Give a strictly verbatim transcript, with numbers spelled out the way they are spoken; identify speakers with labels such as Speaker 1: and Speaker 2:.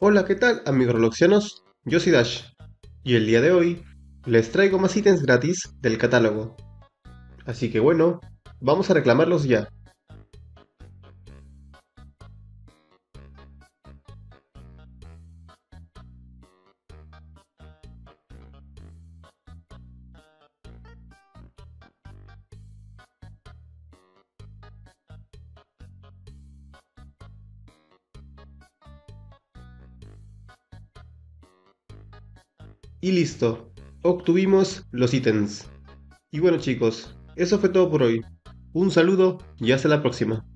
Speaker 1: Hola, ¿qué tal, amigos Robloxianos? Yo soy Dash, y el día de hoy les traigo más ítems gratis del catálogo. Así que bueno, vamos a reclamarlos ya. Y listo, obtuvimos los ítems. Y bueno chicos, eso fue todo por hoy. Un saludo y hasta la próxima.